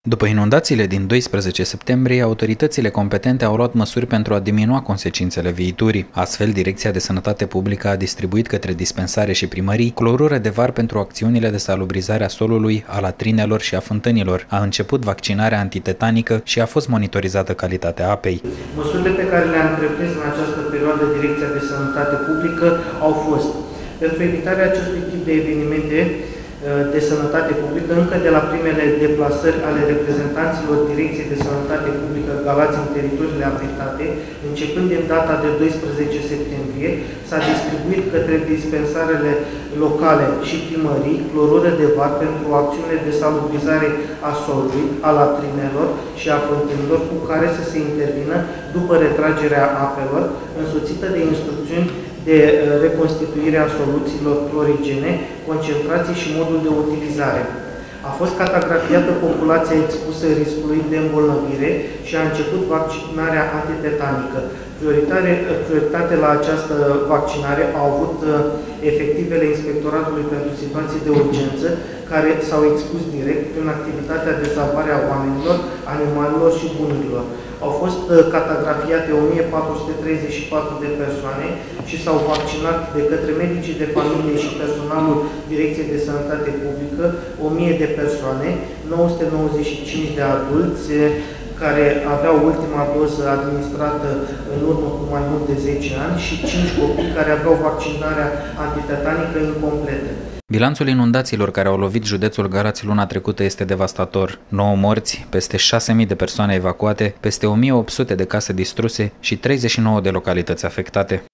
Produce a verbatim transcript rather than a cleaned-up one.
După inundațiile din doisprezece septembrie, autoritățile competente au luat măsuri pentru a diminua consecințele viiturii. Astfel, Direcția de Sănătate Publică a distribuit către dispensare și primării clorură de var pentru acțiunile de salubrizare a solului, a latrinelor și a fântânilor. A început vaccinarea antitetanică și a fost monitorizată calitatea apei. Măsurile pe care le-a întreprins în această perioadă Direcția de Sănătate Publică au fost pentru evitarea acestui tip de evenimente de sănătate publică, încă de la primele deplasări ale reprezentanților Direcției de Sănătate Publică Galați în teritoriile afectate, începând din data de doisprezece septembrie, s-a distribuit către dispensarele locale și primării clorură de var pentru acțiunile de salubrizare a solului, a latrinelor și a fântânilor cu care să se intervină după retragerea apelor, însoțită de instrucțiuni de reconstituire a soluțiilor clorigene, concentrații și modul de utilizare. A fost cartografiată populația expusă riscului de îmbolnăvire și a început vaccinarea antitetanică. Prioritate la această vaccinare au avut efectivele Inspectoratului pentru Situații de Urgență, care s-au expus direct prin activitatea de salvare a oamenilor, animalelor și bunurilor. Au fost cartografiate o mie patru sute treizeci și patru de persoane și s-au vaccinat de către medicii de familie și personalul Direcției de Sănătate Publică o mie de persoane, nouă sute nouăzeci și cinci de adulți care aveau ultima doză administrată în urmă cu mai mult de zece ani și cinci copii care aveau vaccinarea antitetanică incompletă. Bilanțul inundațiilor care au lovit județul Galați luna trecută este devastator. nouă morți, peste șase mii de persoane evacuate, peste o mie opt sute de case distruse și treizeci și nouă de localități afectate.